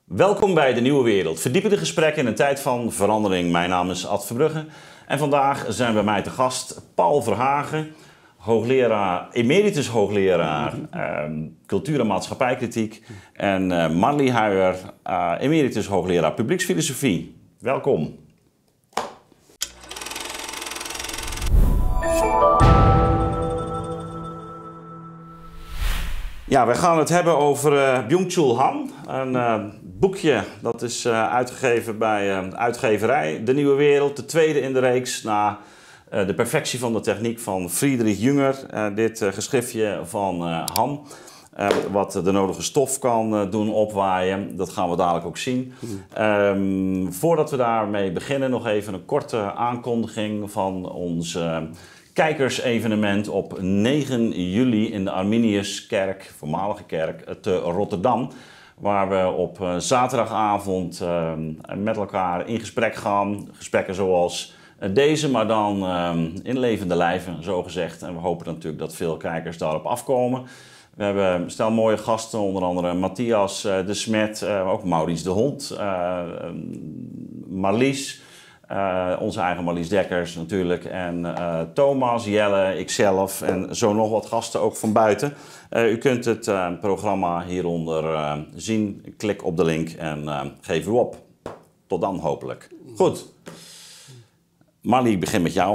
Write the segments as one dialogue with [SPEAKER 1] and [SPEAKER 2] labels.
[SPEAKER 1] Welkom bij De Nieuwe Wereld. Verdiepende gesprekken in een tijd van verandering. Mijn naam is Ad Verbrugge en vandaag zijn bij mij te gast Paul Verhagen, emeritus hoogleraar cultuur- en maatschappijkritiek, en Marlie Huijer, emeritus hoogleraar publieksfilosofie. Welkom. Ja, we gaan het hebben over Byung-Chul Han. Een boekje dat is uitgegeven bij uitgeverij De Nieuwe Wereld. De tweede in de reeks na De Perfectie van de Techniek van Friedrich Jünger. Dit geschriftje van Han, wat de nodige stof kan doen opwaaien. Dat gaan we dadelijk ook zien. Voordat we daarmee beginnen, nog even een korte aankondiging van ons kijkersevenement op 9 juli in de Arminiuskerk, voormalige kerk, te Rotterdam. Waar we op zaterdagavond met elkaar in gesprek gaan. Gesprekken zoals deze, maar dan in levende lijven, zo gezegd. En we hopen natuurlijk dat veel kijkers daarop afkomen. We hebben stel mooie gasten, onder andere Matthias de Smet, ook Maurice de Hond, Marlies. Onze eigen Marlies Dekkers natuurlijk. En Thomas, Jelle, ikzelf en zo nog wat gasten ook van buiten. U kunt het programma hieronder zien. Klik op de link en geef u op. Tot dan hopelijk. Goed. Marlie, ik begin met jou.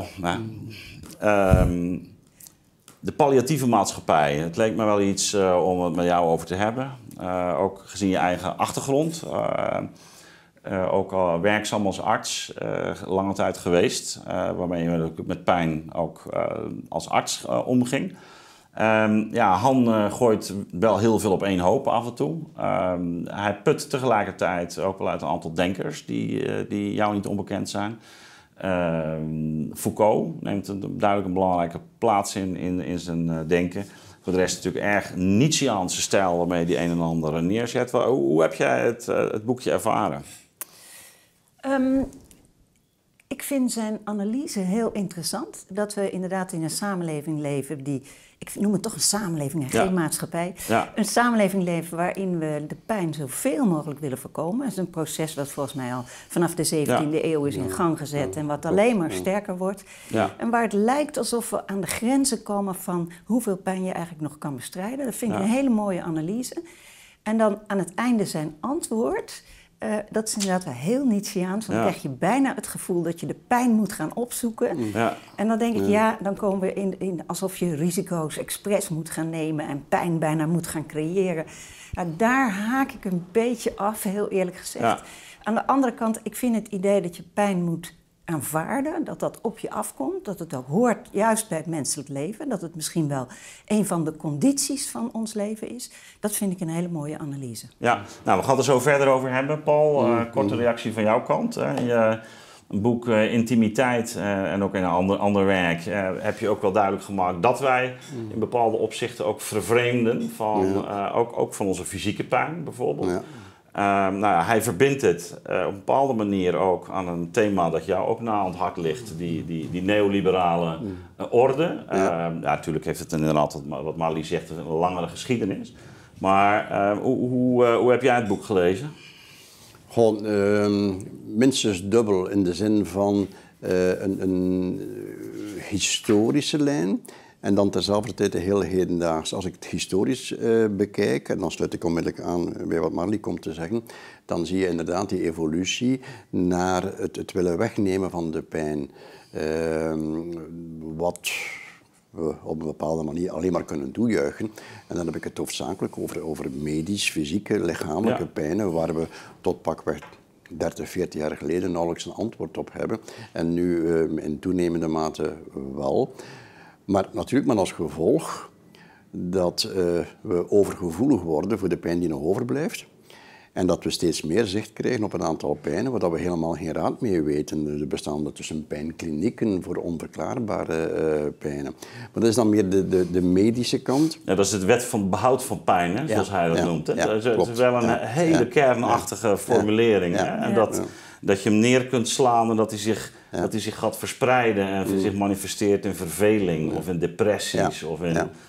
[SPEAKER 1] De palliatieve maatschappij. Het leek me wel iets om het met jou over te hebben. Ook gezien je eigen achtergrond. Ook al werkzaam als arts, lange tijd geweest, waarmee je met pijn ook als arts omging. Han gooit wel heel veel op één hoop af en toe. Hij put tegelijkertijd ook wel uit een aantal denkers die jou niet onbekend zijn. Foucault neemt duidelijk een belangrijke plaats in zijn denken. Voor de rest natuurlijk erg Nietzscheaanse stijl waarmee die een en ander neerzet. Hoe heb jij het boekje ervaren?
[SPEAKER 2] Ik vind zijn analyse heel interessant. Dat we inderdaad in een samenleving leven die... Ik noem het toch een samenleving en geen maatschappij. Ja. Een samenleving leven waarin we de pijn zoveel mogelijk willen voorkomen. Dat is een proces wat volgens mij al vanaf de 17e eeuw is in gang gezet. En wat alleen maar sterker wordt. Ja. En waar het lijkt alsof we aan de grenzen komen van hoeveel pijn je eigenlijk nog kan bestrijden. Dat vind ik een hele mooie analyse. En dan aan het einde zijn antwoord... dat is inderdaad wel heel Nietzscheaans. Dan krijg je bijna het gevoel dat je de pijn moet gaan opzoeken. Ja. En dan denk ik, dan komen we in alsof je risico's expres moet gaan nemen en pijn bijna moet gaan creëren. Daar haak ik een beetje af, heel eerlijk gezegd. Ja. Aan de andere kant, ik vind het idee dat je pijn moet aanvaarden, dat dat op je afkomt, dat het ook hoort juist bij het menselijk leven, dat het misschien wel een van de condities van ons leven is. Dat vind ik een hele mooie analyse. Ja,
[SPEAKER 1] nou, we gaan het er zo verder over hebben, Paul. Korte reactie van jouw kant. Een boek Intimiteit en ook in een ander werk heb je ook wel duidelijk gemaakt dat wij in bepaalde opzichten ook vervreemden van, ook van onze fysieke pijn bijvoorbeeld. Ja. Hij verbindt het op een bepaalde manier ook aan een thema dat jou ook na aan het hart ligt, die neoliberale orde. Natuurlijk heeft het inderdaad, wat Marlie zegt, een langere geschiedenis. Maar hoe heb jij het boek gelezen?
[SPEAKER 3] Gewoon minstens dubbel in de zin van een historische lijn. En dan terzelfde tijd heel hedendaags. Als ik het historisch bekijk, en dan sluit ik onmiddellijk aan bij wat Marlie komt te zeggen, dan zie je inderdaad die evolutie naar het willen wegnemen van de pijn. Wat we op een bepaalde manier alleen maar kunnen toejuichen. En dan heb ik het hoofdzakelijk over medisch, fysieke, lichamelijke pijnen, waar we tot pakweg 30, 40 jaar geleden nauwelijks een antwoord op hebben. En nu in toenemende mate wel. Maar natuurlijk met als gevolg dat we overgevoelig worden voor de pijn die nog overblijft. En dat we steeds meer zicht krijgen op een aantal pijnen waar we helemaal geen raad mee weten. Er bestaan tussen pijnklinieken voor onverklaarbare pijnen. Maar dat is dan meer de medische kant.
[SPEAKER 1] Ja, dat is de wet van behoud van pijn, hè, zoals hij dat noemt. Hè? Ja, het is wel een hele kernachtige formulering. Ja. En dat je hem neer kunt slaan en dat hij zich gaat verspreiden en zich manifesteert in verveling of in depressies of in...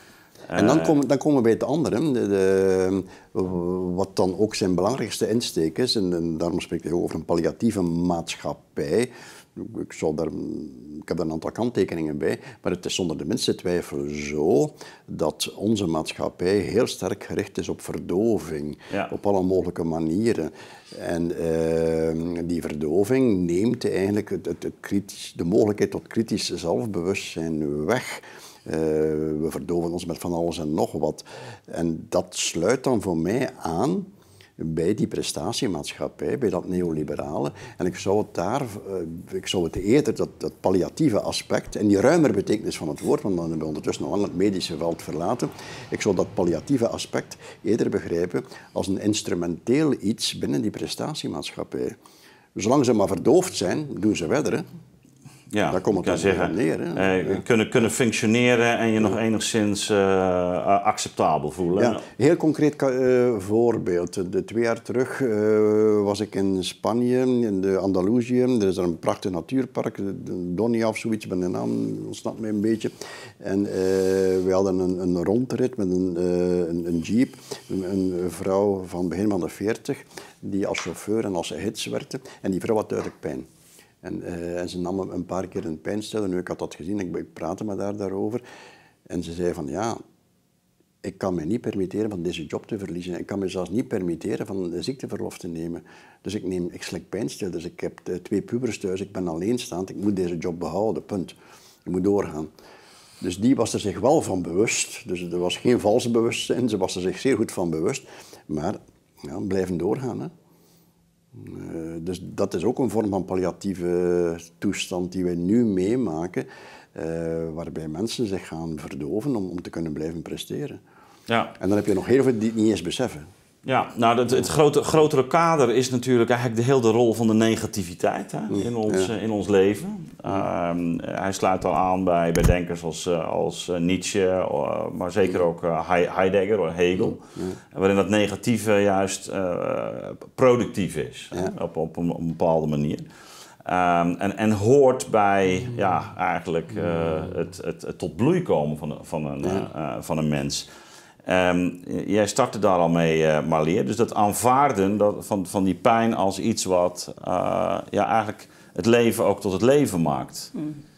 [SPEAKER 3] En dan komen we bij het andere, wat dan ook zijn belangrijkste insteek is, en daarom spreek ik over een palliatieve maatschappij. Ik heb daar een aantal kanttekeningen bij, maar het is zonder de minste twijfel zo dat onze maatschappij heel sterk gericht is op verdoving, op alle mogelijke manieren. En die verdoving neemt eigenlijk de mogelijkheid tot kritisch zelfbewustzijn weg. We verdoven ons met van alles en nog wat. En dat sluit dan voor mij aan bij die prestatiemaatschappij, bij dat neoliberale. En ik zou het eerder, dat palliatieve aspect, en die ruimere betekenis van het woord, want dan hebben we ondertussen al lang het medische veld verlaten, ik zou dat palliatieve aspect eerder begrijpen als een instrumenteel iets binnen die prestatiemaatschappij. Zolang ze maar verdoofd zijn, doen ze verder.
[SPEAKER 1] Ja,
[SPEAKER 3] daar komt het
[SPEAKER 1] zeggen, neer. Kunnen functioneren en je nog enigszins acceptabel voelen.
[SPEAKER 3] Ja, heel concreet voorbeeld. 2 jaar terug was ik in Spanje, in de Andalusië. Er is daar een prachtig natuurpark, Donia of zoiets, bij de naam ontsnapt mij een beetje. En we hadden een rondrit met een jeep. Een vrouw van begin van de 40, die als chauffeur en als gids werkte. En die vrouw had duidelijk pijn. En ze nam een paar keer een pijnstiller. Nu, ik had dat gezien, ik praatte met haar daarover. En ze zei van, ja, ik kan me niet permitteren van deze job te verliezen. Ik kan me zelfs niet permitteren van de ziekteverlof te nemen. Dus ik slik pijnstillers. Ik heb 2 pubers thuis, ik ben alleenstaand. Ik moet deze job behouden, punt. Ik moet doorgaan. Dus die was er zich wel van bewust. Dus er was geen valse bewustzijn. Ze was er zich zeer goed van bewust. Maar ja, blijven doorgaan, hè. Dus dat is ook een vorm van palliatieve toestand die wij nu meemaken, waarbij mensen zich gaan verdoven om te kunnen blijven presteren. Ja. En dan heb je nog heel veel die het niet eens beseffen.
[SPEAKER 1] Ja, nou het grotere kader is natuurlijk eigenlijk de hele rol van de negativiteit in ons leven. Hij sluit al aan bij denkers als Nietzsche, maar zeker ook Heidegger of Hegel. Waarin dat negatieve juist productief is, op een bepaalde manier. En hoort bij eigenlijk het tot bloei komen van een mens. Jij startte daar al mee, Marleer. Dus dat aanvaarden van die pijn als iets wat eigenlijk het leven ook tot het leven maakt.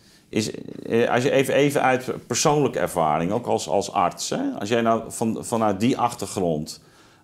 [SPEAKER 1] Als je even uit persoonlijke ervaring, ook als arts, hè? Als jij nou vanuit die achtergrond,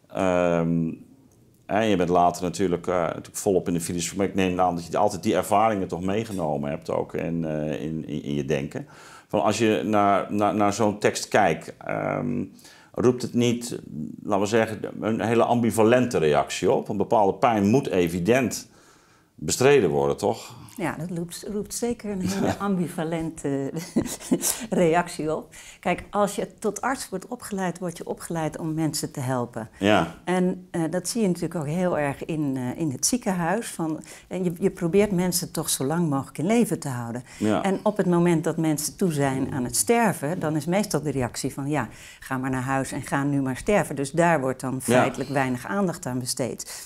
[SPEAKER 1] je bent later natuurlijk volop in de filosofie, maar ik neem aan dat je altijd die ervaringen toch meegenomen hebt ook in je denken. Van als je naar zo'n tekst kijkt, roept het niet, laten we zeggen, een hele ambivalente reactie op? Een bepaalde pijn moet evident bestreden worden, toch?
[SPEAKER 2] Ja, dat roept zeker een hele ambivalente reactie op. Kijk, als je tot arts wordt opgeleid, word je opgeleid om mensen te helpen. Ja. En dat zie je natuurlijk ook heel erg in het ziekenhuis. En je probeert mensen toch zo lang mogelijk in leven te houden. Ja. En op het moment dat mensen toe zijn aan het sterven, dan is meestal de reactie van, ja, ga maar naar huis en ga nu maar sterven. Dus daar wordt dan feitelijk weinig aandacht aan besteed.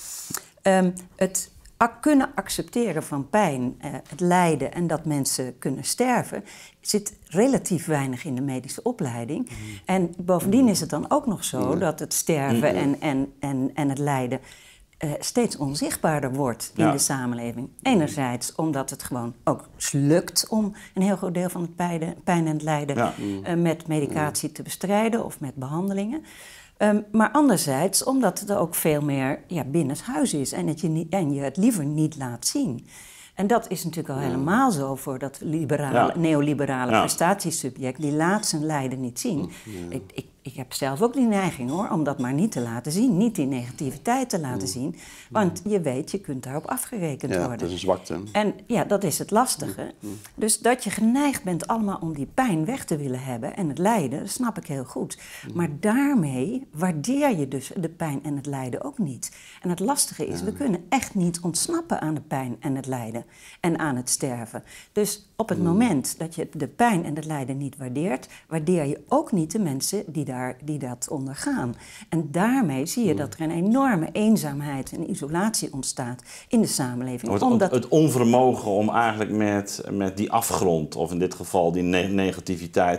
[SPEAKER 2] Het kunnen accepteren van pijn, het lijden en dat mensen kunnen sterven, zit relatief weinig in de medische opleiding. En bovendien is het dan ook nog zo dat het sterven en het lijden steeds onzichtbaarder wordt in de samenleving. Enerzijds omdat het gewoon ook lukt om een heel groot deel van het pijn en het lijden met medicatie te bestrijden of met behandelingen. Maar anderzijds omdat het ook veel meer binnenshuis is en je het liever niet laat zien. En dat is natuurlijk al helemaal zo voor dat neoliberale prestatiesubject. Die laat zijn lijden niet zien. Ik heb zelf ook die neiging hoor, om dat maar niet te laten zien. Niet die negativiteit te laten zien. Want je weet, je kunt daarop afgerekend worden.
[SPEAKER 3] Dat is een zwakte.
[SPEAKER 2] En ja, dat is het lastige. Dus dat je geneigd bent allemaal om die pijn weg te willen hebben en het lijden, dat snap ik heel goed. Maar daarmee waardeer je dus de pijn en het lijden ook niet. En het lastige is, we kunnen echt niet ontsnappen aan de pijn en het lijden en aan het sterven. Dus op het moment dat je de pijn en het lijden niet waardeert, waardeer je ook niet de mensen die dat ondergaan. En daarmee zie je dat er een enorme eenzaamheid en isolatie ontstaat in de samenleving.
[SPEAKER 1] Het onvermogen om eigenlijk met die afgrond, of in dit geval die negativiteit,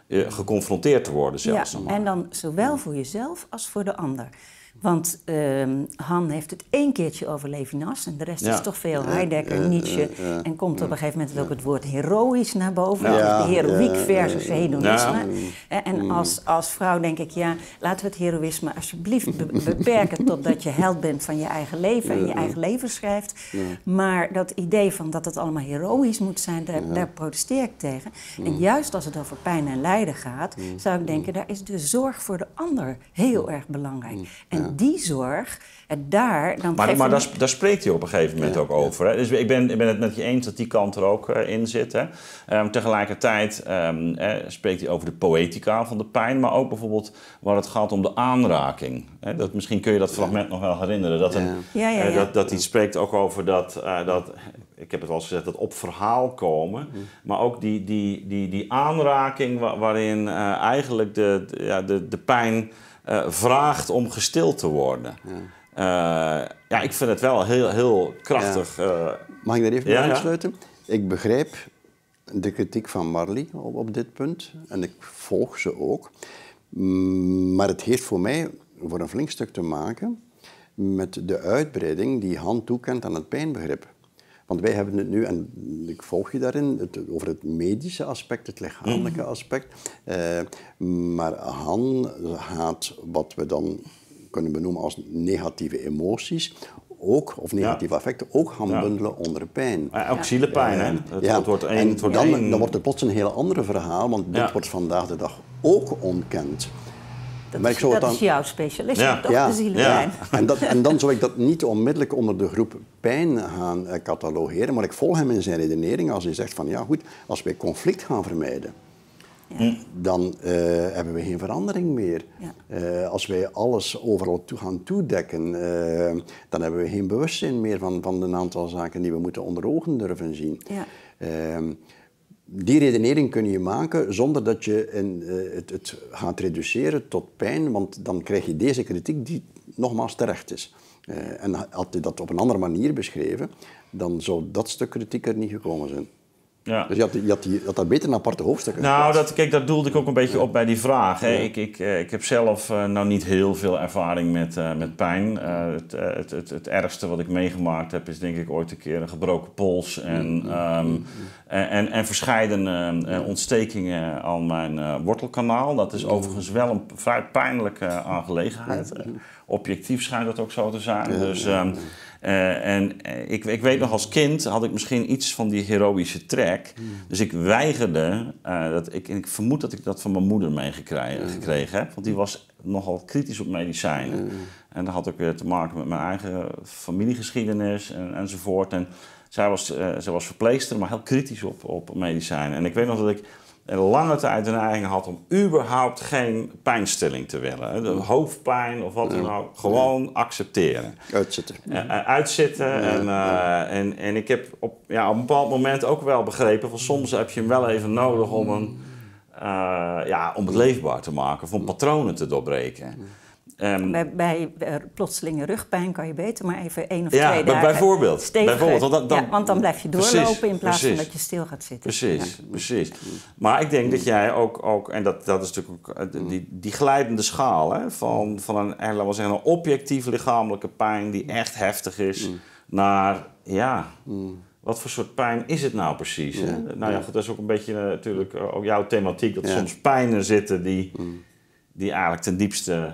[SPEAKER 1] geconfronteerd te worden zelfs.
[SPEAKER 2] Ja, en dan zowel voor jezelf als voor de ander. Want Han heeft het 1 keertje over Levinas en de rest is toch veel Heidegger, Nietzsche. En komt op een gegeven moment ook het woord heroïs naar boven. Dus de heroïek versus hedonisme. En als vrouw denk ik, laten we het heroïsme alsjeblieft beperken totdat je held bent van je eigen leven en je eigen leven schrijft. Maar dat idee van dat het allemaal heroïs moet zijn, daar protesteer ik tegen. En juist als het over pijn en lijden gaat, zou ik denken, daar is de zorg voor de ander heel erg belangrijk. En die zorg, daar...
[SPEAKER 1] Maar daar spreekt hij op een gegeven moment ook over. Hè? Dus ik ben het met je eens dat die kant er ook in zit. Hè? Tegelijkertijd spreekt hij over de poëtica van de pijn, maar ook bijvoorbeeld waar het gaat om de aanraking. Hè? Misschien kun je dat fragment nog wel herinneren. Dat hij spreekt ook over dat ik heb het wel eens gezegd, dat op verhaal komen. Maar ook die aanraking waarin eigenlijk de pijn vraagt om gestild te worden. Ik vind het wel heel, heel krachtig.
[SPEAKER 3] Mag ik daar even bij aansluiten? Ik begrijp de kritiek van Marley op dit punt. En ik volg ze ook. Maar het heeft voor mij voor een flink stuk te maken met de uitbreiding die Han toekent aan het pijnbegrip. Want wij hebben het nu, en ik volg je daarin, over het medische aspect, het lichamelijke aspect. Maar Han gaat wat we dan kunnen benoemen als negatieve emoties, of negatieve affecten, ook gaan bundelen onder pijn.
[SPEAKER 1] Ook zielepijn, hè?
[SPEAKER 3] Dan wordt het plots een heel ander verhaal, want dit wordt vandaag de dag ook ontkend.
[SPEAKER 2] Dat is jouw specialisme, toch? De zielepijn.
[SPEAKER 3] En dan zou ik dat niet onmiddellijk onder de groep pijn gaan catalogeren, maar ik volg hem in zijn redenering als hij zegt van als wij conflict gaan vermijden, dan hebben we geen verandering meer. Als wij alles overal gaan toedekken, dan hebben we geen bewustzijn meer van een aantal zaken die we moeten onder ogen durven zien. Die redenering kun je maken zonder dat je het gaat reduceren tot pijn, want dan krijg je deze kritiek die nogmaals terecht is. En had je dat op een andere manier beschreven, dan zou dat stuk kritiek er niet gekomen zijn. Ja. Dus je had dat beter een aparte hoofdstuk.
[SPEAKER 1] Dat doelde ik ook een beetje op bij die vraag. Hè. Ik heb zelf niet heel veel ervaring met pijn. Het ergste wat ik meegemaakt heb is denk ik ooit een keer een gebroken pols en verscheidene ontstekingen aan mijn wortelkanaal. Dat is overigens wel een vrij pijnlijke aangelegenheid. Objectief schijnt dat ook zo te zijn. Dus... ik weet nog, als kind had ik misschien iets van die heroïsche trek. Dus ik weigerde, ik vermoed dat ik dat van mijn moeder meegekregen heb. Want die was nogal kritisch op medicijnen. En dat had ook weer te maken met mijn eigen familiegeschiedenis enzovoort. En zij was verpleegster, maar heel kritisch op medicijnen. En ik weet nog dat ik lange tijd de neiging had om überhaupt geen pijnstilling te willen. De hoofdpijn of wat dan ook, gewoon accepteren. Uitzitten. En ik heb op een bepaald moment ook wel begrepen van soms heb je hem wel even nodig om het leefbaar te maken, of om patronen te doorbreken.
[SPEAKER 2] Bij plotselinge rugpijn kan je beter maar even 1 of 2 dagen
[SPEAKER 1] bijvoorbeeld,
[SPEAKER 2] want dan blijf je doorlopen in plaats van dat je stil gaat zitten.
[SPEAKER 1] Precies. Maar ik denk dat jij ook en dat is natuurlijk ook die glijdende schaal, hè, van een objectief lichamelijke pijn die echt heftig is, naar wat voor soort pijn is het nou precies? Hè? Dat is ook een beetje natuurlijk ook jouw thematiek, dat er soms pijnen zitten die eigenlijk ten diepste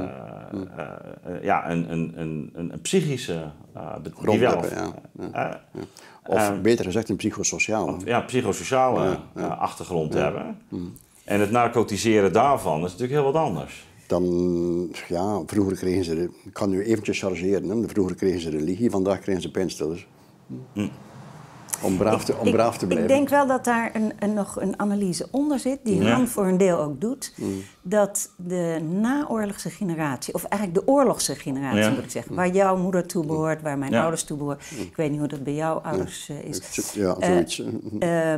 [SPEAKER 1] een psychische
[SPEAKER 3] grond hebben. Of beter gezegd een psychosociale.
[SPEAKER 1] Psychosociale achtergrond hebben. En het narcotiseren daarvan is natuurlijk heel wat anders.
[SPEAKER 3] Vroeger kregen ze, ik kan nu eventjes chargeren, hè. Vroeger kregen ze religie, vandaag kregen ze pijnstillers. Om braaf te blijven.
[SPEAKER 2] Ik denk wel dat daar nog een analyse onder zit, die Han voor een deel ook doet. Dat de naoorlogse generatie, of eigenlijk de oorlogse generatie moet ik zeggen, waar jouw moeder toe behoort, waar mijn ouders toe behoren. Ik weet niet hoe dat bij jouw ouders is.
[SPEAKER 3] Zoiets.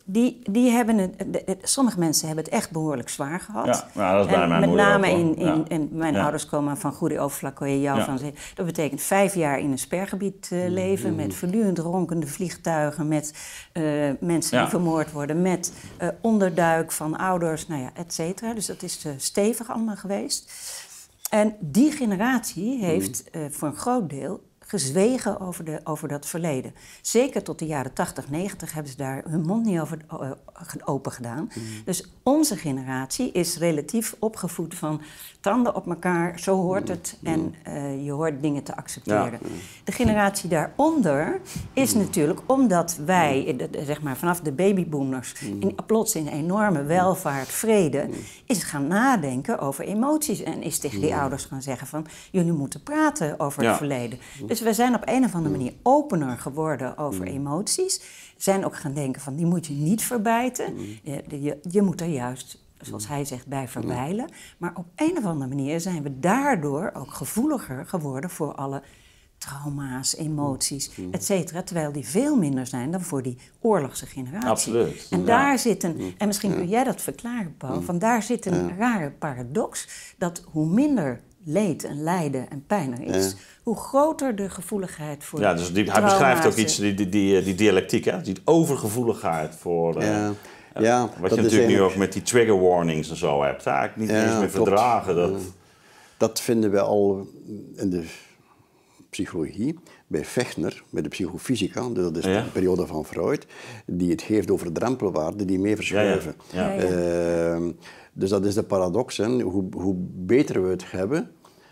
[SPEAKER 2] Die hebben het, sommige mensen hebben het echt behoorlijk zwaar gehad.
[SPEAKER 1] Ja, nou, dat is bij mijn
[SPEAKER 2] met
[SPEAKER 1] moeder
[SPEAKER 2] name
[SPEAKER 1] ook,
[SPEAKER 2] in mijn ouders komen van Goede Overflakkooie jou van. Dat betekent 5 jaar in een spergebied leven met voortdurend ronkende vliegtuigen, met mensen die vermoord worden, met onderduik van ouders, nou ja, et cetera. Dus dat is stevig allemaal geweest. En die generatie heeft voor een groot deel gezwegen over dat verleden. Zeker tot de jaren 80, 90 hebben ze daar hun mond niet over open gedaan. Dus onze generatie is relatief opgevoed van tanden op elkaar, zo hoort het en je hoort dingen te accepteren. Ja. De generatie daaronder is natuurlijk omdat wij, zeg maar vanaf de babyboomers, plots in enorme welvaart, vrede, is gaan nadenken over emoties en is tegen die ouders gaan zeggen van jullie moeten praten over het verleden. Dus we zijn op een of andere manier opener geworden over emoties. Zijn ook gaan denken van die moet je niet verbijten. Je moet er juist, zoals hij zegt, bij verwijlen. Maar op een of andere manier zijn we daardoor ook gevoeliger geworden voor alle trauma's, emoties, et cetera. Terwijl die veel minder zijn dan voor die oorlogse generatie.
[SPEAKER 1] Absoluut.
[SPEAKER 2] En daar zit en misschien kun jij dat verklaren, Paul, van daar zit een rare paradox, dat hoe minder leed en lijden en pijn er is, hoe groter de gevoeligheid voor
[SPEAKER 1] dus hij beschrijft ook iets, die dialectiek, hè? Die overgevoeligheid voor... wat je natuurlijk nu ook met die trigger warnings en zo hebt. Eigenlijk niet eens meer verdragen.
[SPEAKER 3] Dat vinden we al in de psychologie, bij Fechner, bij de psychofysica, dat is de periode van Freud, die het heeft over drempelwaarden die mee verschuiven. Dus dat is de paradox. Hè. Hoe beter we het hebben,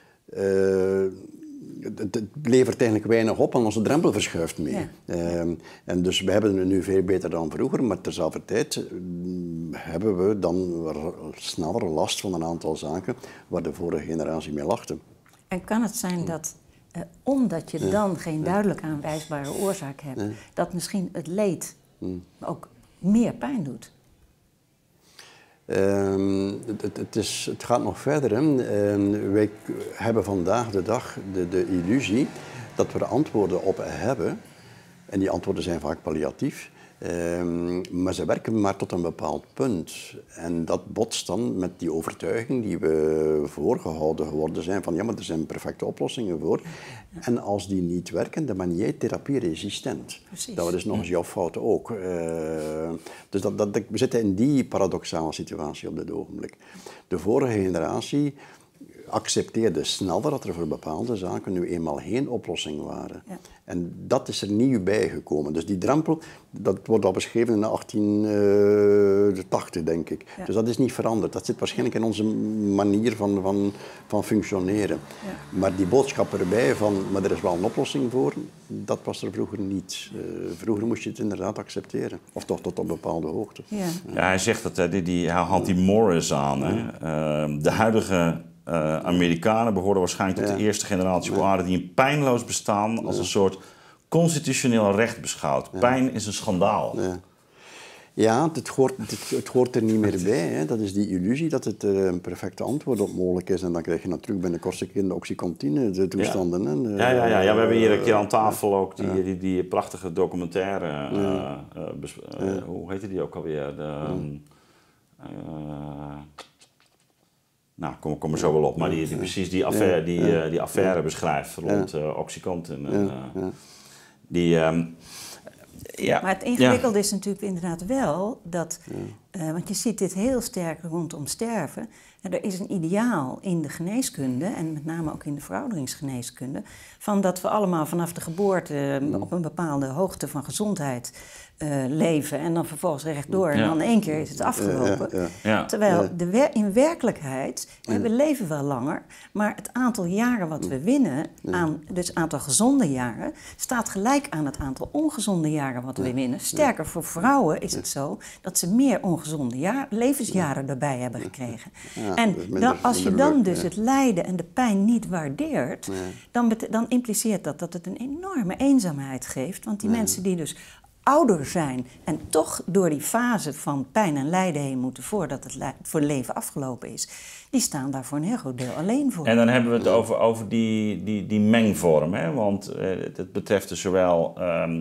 [SPEAKER 3] het levert eigenlijk weinig op en onze drempel verschuift mee. En dus we hebben het nu veel beter dan vroeger, maar terzelfde tijd hebben we dan sneller last van een aantal zaken waar de vorige generatie mee lachte.
[SPEAKER 2] En kan het zijn dat, omdat je dan geen duidelijk aanwijsbare oorzaak hebt, dat misschien het leed ook meer pijn doet?
[SPEAKER 3] Het gaat nog verder. Wij hebben vandaag de dag de illusie dat we er antwoorden op hebben. En die antwoorden zijn vaak palliatief. Maar ze werken maar tot een bepaald punt. En dat botst dan met die overtuiging die we voorgehouden geworden zijn van ja, maar er zijn perfecte oplossingen voor. En als die niet werken, dan ben jij therapieresistent. Precies. Dat is nog eens jouw fout ook. Dus we zitten in die paradoxale situatie op dit ogenblik. De vorige generatie accepteerde sneller dat er voor bepaalde zaken nu eenmaal geen oplossing waren. Ja. En dat is er nieuw bijgekomen. Dus die drempel, dat wordt al beschreven in 1880, denk ik. Ja. Dus dat is niet veranderd. Dat zit waarschijnlijk in onze manier van functioneren. Ja. Maar die boodschap erbij van, maar er is wel een oplossing voor, dat was er vroeger niet. Vroeger moest je het inderdaad accepteren. Of toch tot op een bepaalde hoogte.
[SPEAKER 1] Ja. Hij zegt dat hij haalt die Morris aan. Hè? De huidige Amerikanen behoorden waarschijnlijk tot de eerste generatie waren die een pijnloos bestaan als een soort constitutioneel recht beschouwt. Pijn is een schandaal.
[SPEAKER 3] Ja, het hoort er niet meer bij. Hè. Dat is die illusie dat het een perfecte antwoord op mogelijk is. En dan krijg je natuurlijk binnenkort in de Oxycontin de toestanden. Hè.
[SPEAKER 1] We hebben hier een keer aan tafel ook die prachtige documentaire. Hoe heette die ook alweer? Nou, kom er zo wel op. Maar die precies die affaire beschrijft rond Oxycontin.
[SPEAKER 2] Maar het ingewikkelde is natuurlijk inderdaad wel dat, want je ziet dit heel sterk rondom sterven. En er is een ideaal in de geneeskunde, en met name ook in de verouderingsgeneeskunde, van dat we allemaal vanaf de geboorte op een bepaalde hoogte van gezondheid leven en dan vervolgens rechtdoor en dan in één keer is het afgelopen. Terwijl in werkelijkheid, we leven wel langer, maar het aantal jaren wat we winnen, dus het aantal gezonde jaren, staat gelijk aan het aantal ongezonde jaren wat we winnen. Sterker, voor vrouwen is het zo dat ze meer ongezonde levensjaren erbij hebben gekregen. En als je dan dus het lijden en de pijn niet waardeert, dan impliceert dat het een enorme eenzaamheid geeft, want die mensen die dus ouder zijn en toch door die fase van pijn en lijden heen moeten voordat het voor het leven afgelopen is, die staan daar voor een heel groot deel alleen voor.
[SPEAKER 1] En dan hebben we het over die mengvorm, hè? Want het betreft dus zowel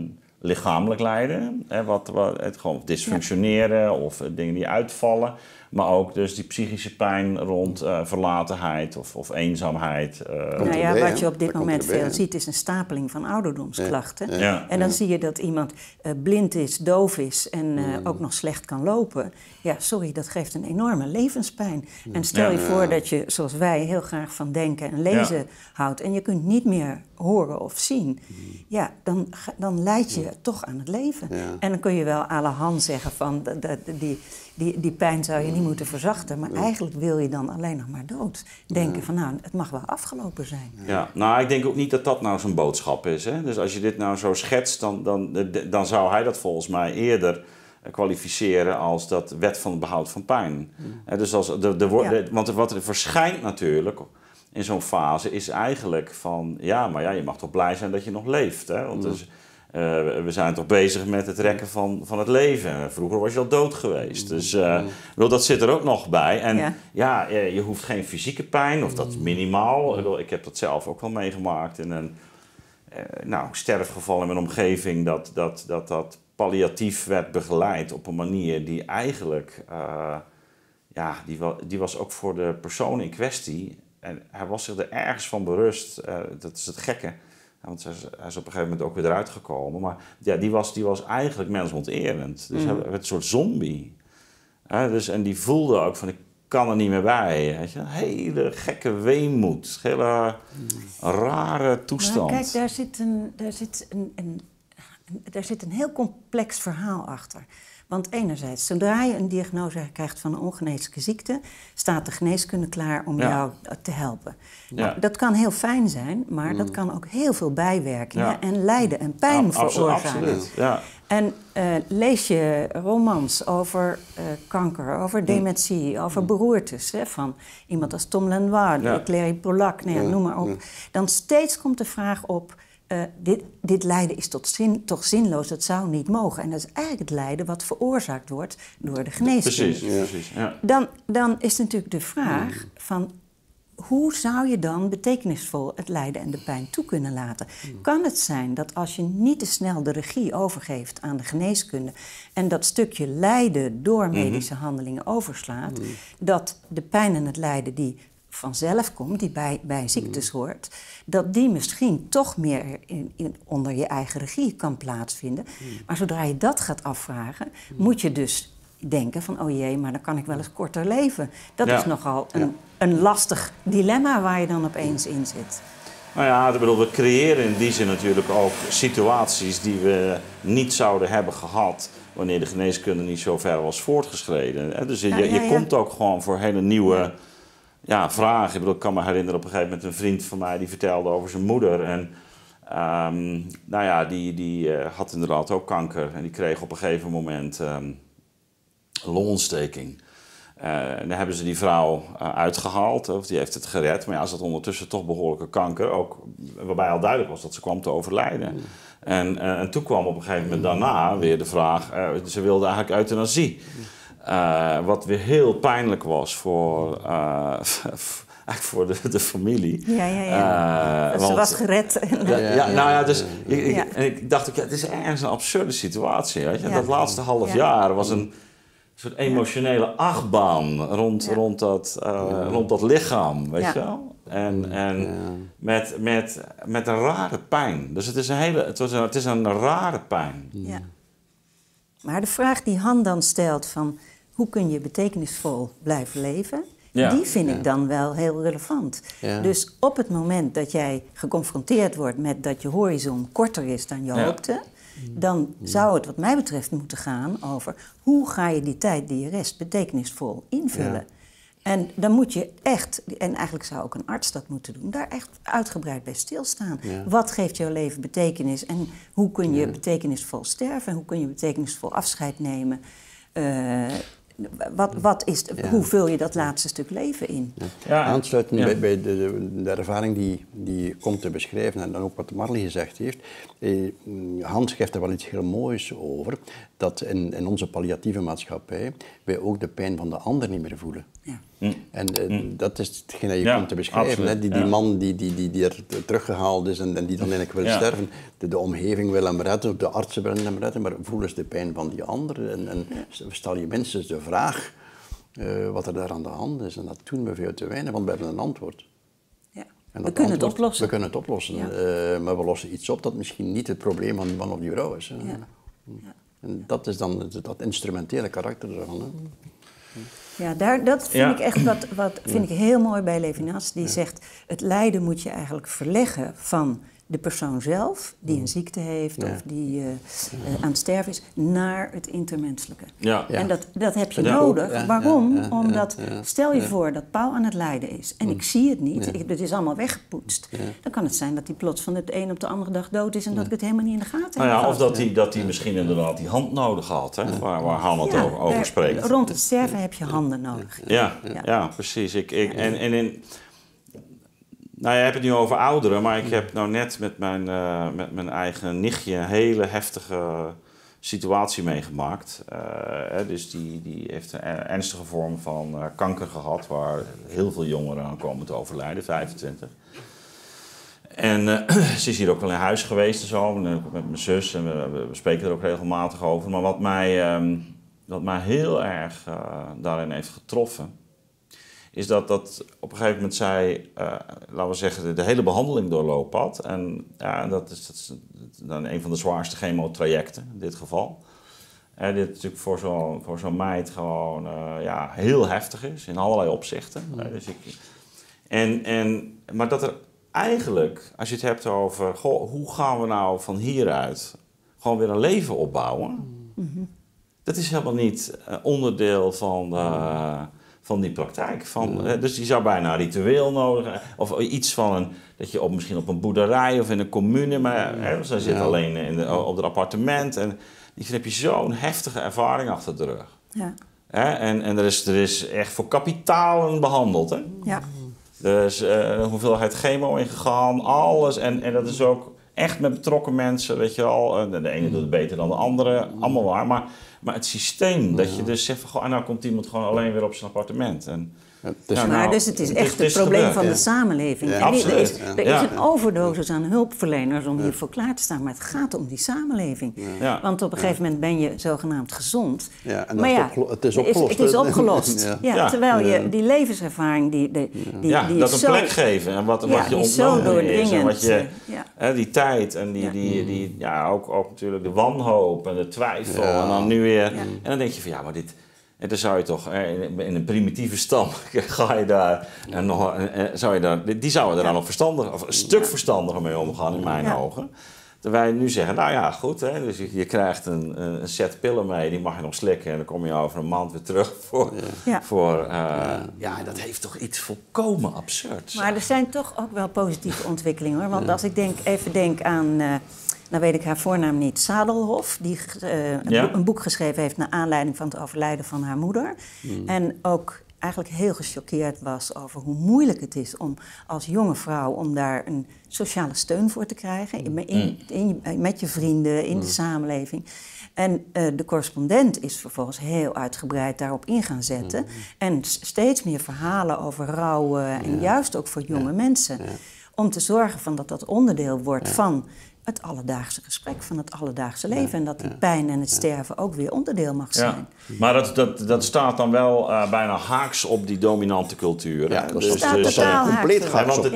[SPEAKER 1] lichamelijk lijden, het gewoon dysfunctioneren of dingen die uitvallen. Maar ook dus die psychische pijn rond verlatenheid of eenzaamheid.
[SPEAKER 2] Wat je op dit moment veel ziet is een stapeling van ouderdomsklachten. En dan zie je dat iemand blind is, doof is en ook nog slecht kan lopen. Ja, sorry, dat geeft een enorme levenspijn. En stel je voor dat je, zoals wij, heel graag van denken en lezen houdt en je kunt niet meer horen of zien. Ja, dan leid je toch aan het leven. En dan kun je wel à la Han zeggen van die pijn zou je niet moeten verzachten, maar eigenlijk wil je dan alleen nog maar dood. Denken van nou, het mag wel afgelopen zijn.
[SPEAKER 1] Ja, nou ik denk ook niet dat dat nou zo'n boodschap is. Hè? Dus als je dit nou zo schetst, dan zou hij dat volgens mij eerder kwalificeren als dat wet van het behoud van pijn. Dus want wat er verschijnt natuurlijk in zo'n fase is eigenlijk van je mag toch blij zijn dat je nog leeft. Hè? Want dus, we zijn toch bezig met het rekken van het leven. Vroeger was je al dood geweest. Dus dat zit er ook nog bij. En je hoeft geen fysieke pijn, of dat is minimaal. Ik heb dat zelf ook wel meegemaakt in een sterfgeval in mijn omgeving. Dat palliatief werd begeleid op een manier die eigenlijk... die was ook voor de persoon in kwestie. En hij was zich er ergens van bewust. Dat is het gekke. Want hij is op een gegeven moment ook weer eruit gekomen. Maar die was eigenlijk mensonterend. Dus hij werd een soort zombie. En die voelde ook van, ik kan er niet meer bij. Weet je? Een hele gekke weemoed. Een hele rare toestand.
[SPEAKER 2] Maar kijk, daar zit een heel complex verhaal achter. Want enerzijds, zodra je een diagnose krijgt van een ongeneeslijke ziekte, staat de geneeskunde klaar om jou te helpen. Nou, dat kan heel fijn zijn, maar dat kan ook heel veel bijwerkingen en lijden en pijn veroorzaken.
[SPEAKER 1] Absoluut. Ja.
[SPEAKER 2] En lees je romans over kanker, over dementie, over beroertes, van iemand als Tom Lenoir, Clary Polak, noem maar op. Dan steeds komt de vraag op, dit lijden is toch zinloos, dat zou niet mogen. En dat is eigenlijk het lijden wat veroorzaakt wordt door de geneeskunde.
[SPEAKER 1] Precies. Ja.
[SPEAKER 2] Dan is natuurlijk de vraag van, hoe zou je dan betekenisvol het lijden en de pijn toe kunnen laten? Kan het zijn dat als je niet te snel de regie overgeeft aan de geneeskunde en dat stukje lijden door medische handelingen overslaat, dat de pijn en het lijden die vanzelf komt, die bij ziektes hoort, dat die misschien toch meer onder je eigen regie kan plaatsvinden. Maar zodra je dat gaat afvragen, moet je dus denken van, oh jee, maar dan kan ik wel eens korter leven. Dat is nogal een lastig dilemma waar je dan opeens in zit.
[SPEAKER 1] Nou ja, we creëren in die zin natuurlijk ook situaties die we niet zouden hebben gehad wanneer de geneeskunde niet zo ver was voortgeschreden. Dus je komt ook gewoon voor hele nieuwe vragen. Ik kan me herinneren op een gegeven moment een vriend van mij die vertelde over zijn moeder. En die had inderdaad ook kanker. En die kreeg op een gegeven moment longontsteking. En dan hebben ze die vrouw uitgehaald, of die heeft het gered. Maar ze had ondertussen toch behoorlijke kanker. Ook waarbij al duidelijk was dat ze kwam te overlijden. En toen kwam op een gegeven moment daarna weer de vraag, ze wilde eigenlijk euthanasie. Wat weer heel pijnlijk was voor de familie.
[SPEAKER 2] Ze was gered.
[SPEAKER 1] Ik dacht, het is ergens een absurde situatie. Weet je? Dat laatste half jaar was een soort emotionele achtbaan rond dat lichaam, weet je wel? En met een rare pijn. Dus het is een rare pijn.
[SPEAKER 2] Ja. Maar de vraag die Han dan stelt van, hoe kun je betekenisvol blijven leven? Die vind ik dan wel heel relevant. Dus op het moment dat jij geconfronteerd wordt met dat je horizon korter is dan je hoopte, dan zou het wat mij betreft moeten gaan over, hoe ga je die tijd die je rest betekenisvol invullen? En dan moet je echt, en eigenlijk zou ook een arts dat moeten doen, daar echt uitgebreid bij stilstaan. Wat geeft jouw leven betekenis en hoe kun je betekenisvol sterven? En hoe kun je betekenisvol afscheid nemen? Hoe vul je dat laatste stuk leven in?
[SPEAKER 3] Aansluitend bij de ervaring die komt te beschrijven en dan ook wat Marley gezegd heeft. Hans geeft er wel iets heel moois over, dat in onze palliatieve maatschappij wij ook de pijn van de ander niet meer voelen. Ja. En dat is hetgeen dat je komt te beschrijven. Hè? Die man die er teruggehaald is en die dan eigenlijk wil sterven, de omgeving wil hem redden, de artsen willen hem redden, maar voelen ze de pijn van die ander en stel je mensen de vraag wat er daar aan de hand is. En dat doen we veel te weinig, want we hebben een antwoord.
[SPEAKER 2] Ja. We kunnen het oplossen.
[SPEAKER 3] We kunnen het oplossen, maar we lossen iets op dat misschien niet het probleem van die man of die vrouw is. Hè? Ja. En dat is dan dat instrumentele karakter ervan. Hè?
[SPEAKER 2] Ja, dat vind ik echt wat vind ik heel mooi bij Levinas. Die zegt, het lijden moet je eigenlijk verleggen van de persoon zelf, die een ziekte heeft of die aan het sterven is, naar het intermenselijke. Ja. En dat heb je nodig. Waarom? Omdat, stel je voor dat Paul aan het lijden is en ik zie het niet, het is allemaal weggepoetst. Dan kan het zijn dat hij plots van de een op de andere dag dood is en dat ik het helemaal niet in de gaten heb.
[SPEAKER 1] Of dat hij misschien inderdaad die hand nodig had, hè? Waar Han het over spreekt.
[SPEAKER 2] Rond het sterven heb je handen nodig.
[SPEAKER 1] Ja, precies. Nou, je hebt het nu over ouderen, maar ik heb nou net met mijn eigen nichtje een hele heftige situatie meegemaakt. Dus die heeft een ernstige vorm van kanker gehad, waar heel veel jongeren aan komen te overlijden, 25. En ze is hier ook wel in huis geweest en zo, met mijn zus, en we spreken er ook regelmatig over. Maar wat mij heel erg daarin heeft getroffen, is dat op een gegeven moment zij, laten we zeggen, de hele behandeling doorlopen had. En dat is dan een van de zwaarste chemotrajecten in dit geval. Dit natuurlijk voor zo'n meid gewoon heel heftig is, in allerlei opzichten. Dus maar dat er eigenlijk, als je het hebt over, hoe gaan we nou van hieruit gewoon weer een leven opbouwen? Mm-hmm. Dat is helemaal niet onderdeel van die praktijk. Dus die zou bijna een ritueel nodig hebben. Of iets van dat je misschien op een boerderij of in een commune, maar zij zit alleen op het appartement. En dan heb je zo'n heftige ervaring achter de rug. Ja. En er is echt voor kapitalen behandeld. Hè? Ja. Er is hoeveelheid chemo ingegaan, alles. En dat is ook echt met betrokken mensen, weet je wel. De ene doet het beter dan de andere, allemaal waar. Maar het systeem, dat je dus zegt van, nou komt iemand gewoon alleen weer op zijn appartement.
[SPEAKER 2] Dus het is echt het probleem van de samenleving.
[SPEAKER 1] Ja, absoluut.
[SPEAKER 2] Er is een overdosis aan hulpverleners om hiervoor klaar te staan, maar het gaat om die samenleving. Ja. Want op een gegeven moment ben je zogenaamd gezond.
[SPEAKER 3] Ja, en het is opgelost.
[SPEAKER 2] Het is opgelost. Terwijl je die levenservaring die
[SPEAKER 1] dat een plek geven en wat je ontnomen is. En wat je, die tijd en die ook natuurlijk de wanhoop en de twijfel. En dan nu weer. En dan denk je van maar dit. En dan zou je toch, in een primitieve stam, ga je daar en die zouden er dan nog verstandig, of een stuk verstandiger mee omgaan in mijn ogen. Terwijl wij nu zeggen, nou ja, goed, hè, dus je krijgt een set pillen mee, die mag je nog slikken en dan kom je over een maand weer terug voor dat heeft toch iets volkomen absurds.
[SPEAKER 2] Maar er zijn toch ook wel positieve ontwikkelingen, hoor. Want als ik even denk aan, nou weet ik haar voornaam niet, Sadelhoff, die een boek geschreven heeft naar aanleiding van het overlijden van haar moeder. En ook eigenlijk heel gechoqueerd was over hoe moeilijk het is om als jonge vrouw om daar een sociale steun voor te krijgen. Met je vrienden, in de samenleving. En de correspondent is vervolgens heel uitgebreid daarop in gaan zetten. En steeds meer verhalen over rouwen en juist ook voor jonge mensen. Om te zorgen dat dat onderdeel wordt van het alledaagse gesprek, van het alledaagse leven. En dat die pijn en het sterven ook weer onderdeel mag zijn.
[SPEAKER 1] Maar dat staat dan wel bijna haaks op die dominante cultuur.
[SPEAKER 3] Ja, dat staat totaal compleet haaks op.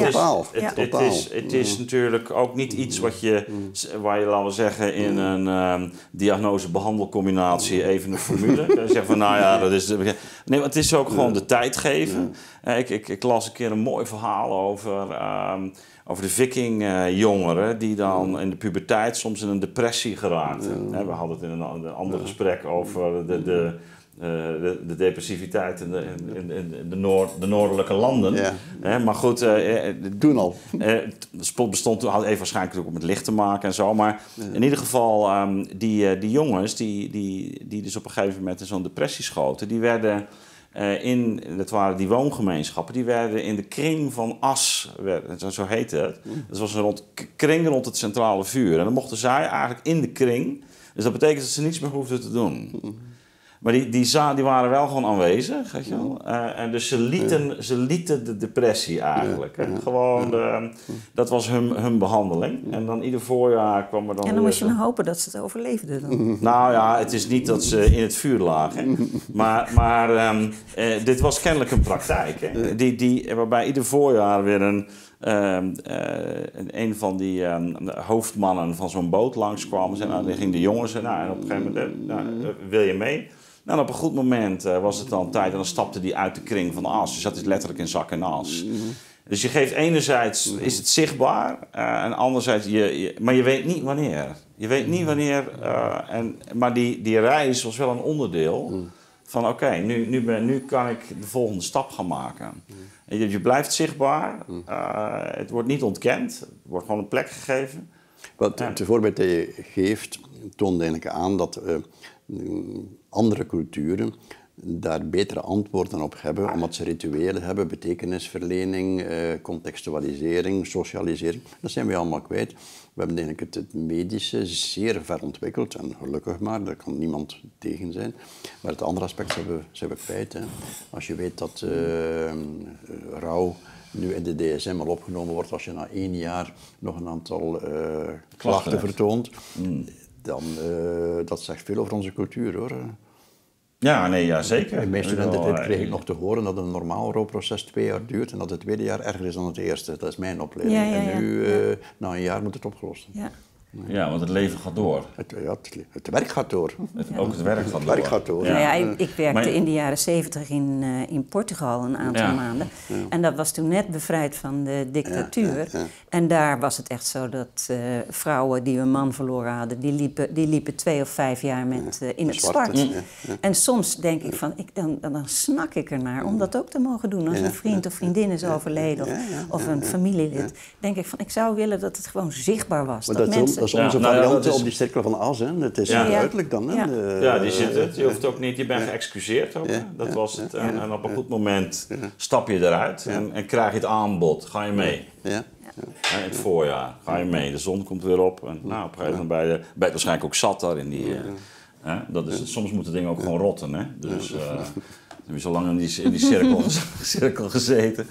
[SPEAKER 1] Het is natuurlijk ook niet iets waar je, laten we zeggen, in een diagnose-behandelcombinatie even een formule. Dan zeg van, dat is... Nee, maar het is ook gewoon de tijd geven. Ik las een keer een mooi verhaal over de viking-jongeren die dan in de puberteit soms in een depressie geraakten. We hadden het in een ander gesprek over de depressiviteit in de noordelijke landen. Ja. Maar goed,
[SPEAKER 3] toen al.
[SPEAKER 1] Spot bestond toen, had even waarschijnlijk ook met licht te maken en zo. Maar in ieder geval, die jongens die dus op een gegeven moment in zo'n depressie schoten, die werden dat waren die woongemeenschappen, die werden in de kring van as, zo heette het. Dat was een kring rond het centrale vuur. En dan mochten zij eigenlijk in de kring. Dus dat betekent dat ze niets meer hoefden te doen. Maar die waren wel gewoon aanwezig, weet je wel. En dus ze lieten de depressie eigenlijk. Gewoon, dat was hun behandeling. En dan ieder voorjaar kwam er dan.
[SPEAKER 2] En dan moest je maar hopen dat ze het overleefden dan.
[SPEAKER 1] Nou ja, het is niet dat ze in het vuur lagen. Maar dit was kennelijk een praktijk. Hè? Waarbij ieder voorjaar weer een van die hoofdmannen van zo'n boot langskwam. En dan gingen de jongens en op een gegeven moment, wil je mee? Nou, op een goed moment was het dan tijd en dan stapte die uit de kring van de as. Dus dat is letterlijk in zak en as. Dus je geeft enerzijds, is het zichtbaar, en anderzijds, maar je weet niet wanneer. Je weet niet wanneer, maar die reis was wel een onderdeel van oké, nu kan ik de volgende stap gaan maken. Je blijft zichtbaar, het wordt niet ontkend, het wordt gewoon een plek gegeven.
[SPEAKER 3] Het voorbeeld dat je geeft toont eigenlijk aan dat andere culturen daar betere antwoorden op hebben, omdat ze rituelen hebben, betekenisverlening, contextualisering, socialisering. Dat zijn we allemaal kwijt. We hebben eigenlijk het medische zeer ver ontwikkeld, en gelukkig maar, daar kan niemand tegen zijn. Maar het andere aspect zijn we kwijt. Hè. Als je weet dat rouw nu in de DSM al opgenomen wordt, als je na 1 jaar nog een aantal klachten vertoont, dan dat zegt veel over onze cultuur, hoor.
[SPEAKER 1] Ja, nee, ja, zeker.
[SPEAKER 3] In mijn studententijd kreeg ik nog te horen dat een normaal rouwproces 2 jaar duurt en dat het tweede jaar erger is dan het eerste. Dat is mijn opleiding. En nu, na 1 jaar, moet het opgelost zijn.
[SPEAKER 1] Ja, want het leven gaat door.
[SPEAKER 3] Het werk gaat door.
[SPEAKER 1] Ook het werk gaat door.
[SPEAKER 2] Ik werkte in de jaren 70 in Portugal een aantal maanden. En dat was toen net bevrijd van de dictatuur. En daar was het echt zo dat vrouwen die hun man verloren hadden, die liepen 2 of 5 jaar in het zwart. En soms denk ik van, dan snak ik ernaar om dat ook te mogen doen. Als een vriend of vriendin is overleden of een familielid, denk ik van, ik zou willen dat het gewoon zichtbaar was. Dat mensen...
[SPEAKER 3] Dat is onze variant op die cirkel van as. Hè. Het is duidelijk dan. Hè.
[SPEAKER 1] Die zit het. Je hoeft ook niet, je bent geëxcuseerd ook. Dat was het. En op een goed moment stap je eruit en krijg je het aanbod. Ga je mee. In het voorjaar ga je mee. De zon komt weer op. En op een gegeven moment ben je waarschijnlijk ook zat daar in die... dat is het. Soms moeten dingen ook gewoon rotten. Hè. Dus... heb je zo lang in die cirkel gezeten.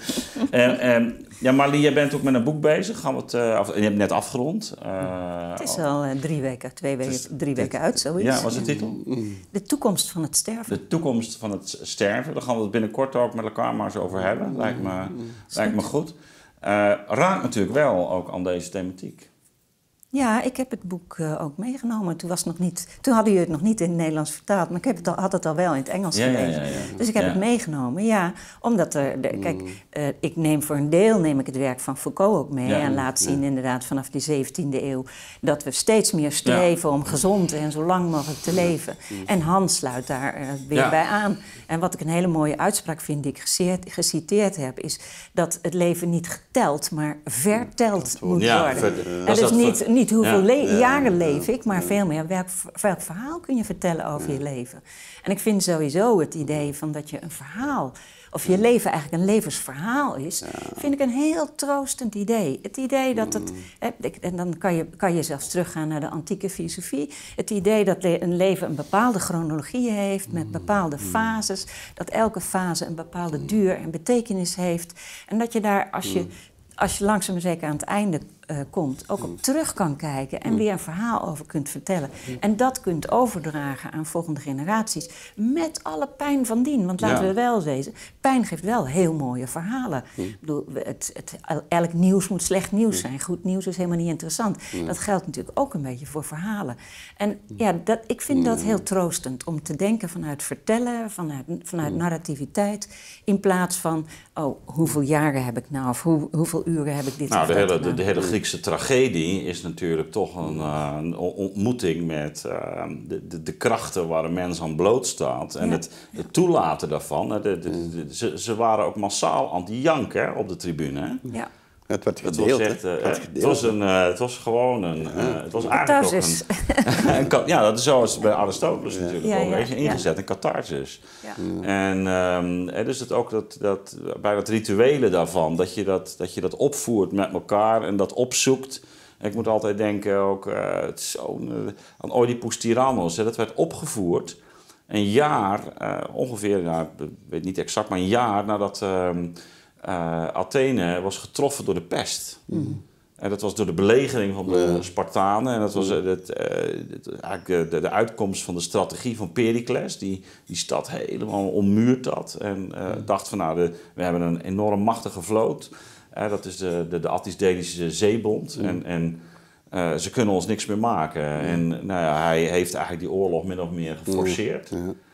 [SPEAKER 1] Marlie, jij bent ook met een boek bezig. Je hebt net afgerond.
[SPEAKER 2] Het is al 3 weken uit, zoiets.
[SPEAKER 1] Ja, wat is de titel?
[SPEAKER 2] De toekomst van het sterven.
[SPEAKER 1] De toekomst van het sterven. Daar gaan we het binnenkort ook met elkaar maar eens over hebben. Lijkt me goed. Raakt natuurlijk wel ook aan deze thematiek.
[SPEAKER 2] Ja, ik heb het boek ook meegenomen. Toen hadden jullie het nog niet in het Nederlands vertaald, maar ik had het al wel in het Engels gelezen. Dus ik heb het meegenomen, omdat kijk, ik neem voor een deel het werk van Foucault ook mee en laat zien inderdaad vanaf die 17e eeuw dat we steeds meer streven om gezond en zo lang mogelijk te leven. En Hans sluit daar weer bij aan. En wat ik een hele mooie uitspraak vind die ik geciteerd heb, is dat het leven niet geteld, maar verteld moet worden. En dus niet hoeveel jaren leef ik, maar veel meer welk verhaal kun je vertellen over je leven. En ik vind sowieso het idee van dat je een verhaal, of je leven eigenlijk een levensverhaal is, vind ik een heel troostend idee. Het idee dat het, en dan kan je zelfs teruggaan naar de antieke filosofie, het idee dat een leven een bepaalde chronologie heeft, met bepaalde fases, dat elke fase een bepaalde duur en betekenis heeft. En dat je daar, als je langzaam maar zeker aan het einde komt, ook op terug kan kijken en weer een verhaal over kunt vertellen. En dat kunt overdragen aan volgende generaties met alle pijn van dien. Want laten we wel wezen, pijn geeft wel heel mooie verhalen. Ik bedoel, elk nieuws moet slecht nieuws zijn. Goed nieuws is helemaal niet interessant. Dat geldt natuurlijk ook een beetje voor verhalen. En ik vind dat heel troostend om te denken vanuit vertellen, vanuit narrativiteit, in plaats van, hoeveel jaren heb ik nou, of hoeveel uren heb ik dit
[SPEAKER 1] de hele Griekse tragedie is natuurlijk toch een ontmoeting met de krachten waar een mens aan blootstaat. En het toelaten daarvan. Ze waren ook massaal aan het janken op de tribune. Hè?
[SPEAKER 2] Ja.
[SPEAKER 3] Het werd gedeeld.
[SPEAKER 1] Het was gewoon het was eigenlijk ook een... ja, dat is zoals bij Aristoteles natuurlijk ook. Weet je, ingezet, een catharsis. Ja. En dus het ook bij dat rituelen daarvan, dat je dat opvoert met elkaar en dat opzoekt. En ik moet altijd denken ook aan Oedipus Tyrannos. Dat werd opgevoerd een jaar, ongeveer, ik weet niet exact, maar een jaar nadat... Athene was getroffen door de pest. En dat was door de belegering van de Spartanen. En dat was eigenlijk de uitkomst van de strategie van Pericles. Die stad helemaal ommuurd had. En dacht van, we hebben een enorm machtige vloot. Dat is de Attis-Delische Zeebond. En ze kunnen ons niks meer maken. En hij heeft eigenlijk die oorlog min of meer geforceerd.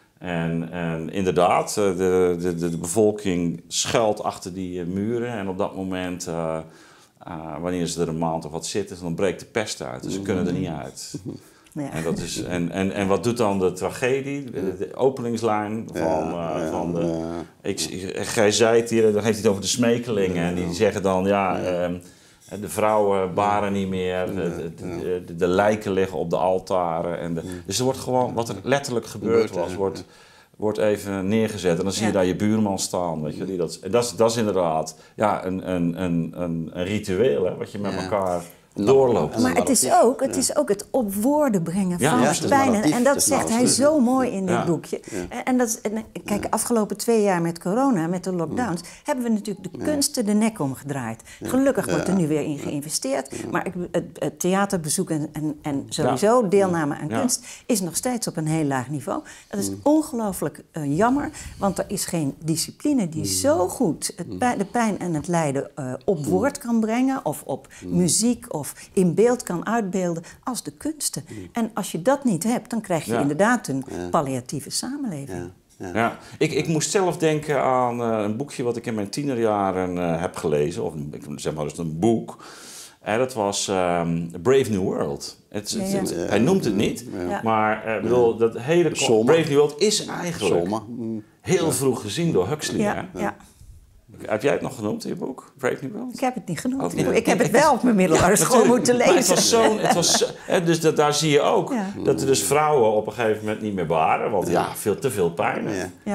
[SPEAKER 1] En inderdaad, de bevolking schuilt achter die muren. En op dat moment, wanneer ze er een maand of wat zitten, dan breekt de pest uit. Dus ze kunnen er niet uit. Ja. En wat doet dan de tragedie? De openingslijn van de... Gij zei het hier, dan heeft hij het over de smekelingen. En die zeggen dan, de vrouwen baren niet meer, de lijken liggen op de altaren. Dus er wordt gewoon, wat er letterlijk gebeurd was, wordt even neergezet. En dan zie je daar je buurman staan. Weet je, dat is inderdaad een ritueel, hè, wat je met elkaar doorloopt.
[SPEAKER 2] Maar het is ook het op woorden brengen van pijn. En dat zegt hij zo mooi in dit boekje. Ja. Kijk, afgelopen 2 jaar met corona, met de lockdowns, hebben we natuurlijk de kunsten de nek omgedraaid. Gelukkig wordt er nu weer in geïnvesteerd. Maar het theaterbezoek en sowieso deelname aan kunst is nog steeds op een heel laag niveau. Dat is ongelooflijk jammer, want er is geen discipline die zo goed de pijn en het lijden op woord kan brengen, of op muziek, of in beeld kan uitbeelden als de kunsten. En als je dat niet hebt, dan krijg je inderdaad een palliatieve samenleving.
[SPEAKER 1] Ja. Ik moest zelf denken aan een boekje wat ik in mijn tienerjaren heb gelezen. Of zeg maar dus een boek. Dat was Brave New World. Hij noemt het niet. Maar bedoel, dat hele Brave New World is eigenlijk heel vroeg gezien door Huxley. Ja. Heb jij het nog genoemd in je boek, Brave New World?
[SPEAKER 2] Ik heb het niet genoemd. Ik heb het wel op mijn middelbare school moeten lezen.
[SPEAKER 1] Dus daar zie je ook dat er dus vrouwen op een gegeven moment niet meer baren. Want veel te veel pijn.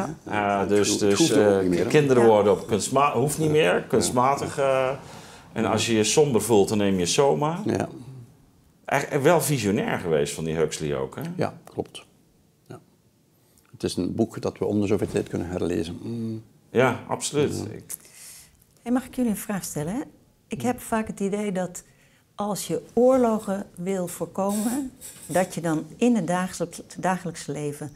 [SPEAKER 1] Dus kinderen worden op kunstmatig... Hoeft niet meer, kunstmatig. En als je je somber voelt, dan neem je Soma. Ja. Eigenlijk wel visionair geweest van die Huxley ook, hè?
[SPEAKER 3] Ja, klopt. Ja. Het is een boek dat we om de zoveel tijd kunnen herlezen.
[SPEAKER 1] Ja, absoluut.
[SPEAKER 2] Mag ik jullie een vraag stellen? Hè? Ik heb vaak het idee dat als je oorlogen wil voorkomen, dat je dan in het dagelijkse leven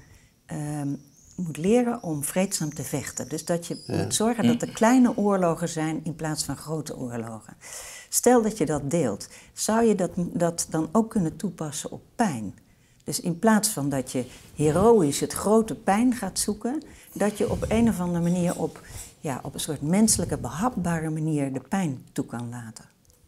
[SPEAKER 2] moet leren om vreedzaam te vechten. Dus dat je moet zorgen dat er kleine oorlogen zijn in plaats van grote oorlogen. Stel dat je dat deelt, zou je dat dan ook kunnen toepassen op pijn? Dus in plaats van dat je heroïsch het grote pijn gaat zoeken, dat je op een of andere manier op een soort menselijke, behapbare manier de pijn toe kan laten.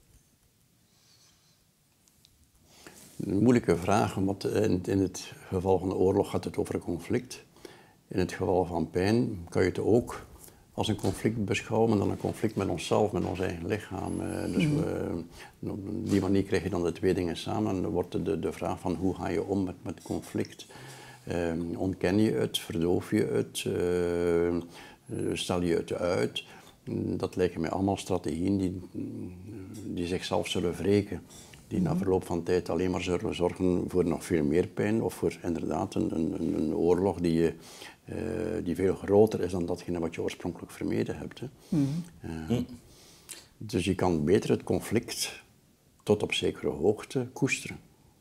[SPEAKER 3] Een moeilijke vraag, want in het geval van de oorlog gaat het over een conflict. In het geval van pijn kan je het ook als een conflict beschouwen, maar dan een conflict met onszelf, met ons eigen lichaam. Dus op die manier krijg je dan de twee dingen samen. En dan wordt de vraag van hoe ga je om met conflict? Ontken je het, verdoof je het, stel je het uit? Dat lijken mij allemaal strategieën die zichzelf zullen wreken. Die na verloop van tijd alleen maar zullen zorgen voor nog veel meer pijn of voor inderdaad een oorlog die veel groter is dan datgene wat je oorspronkelijk vermeden hebt. Hè. Dus je kan beter het conflict tot op zekere hoogte koesteren.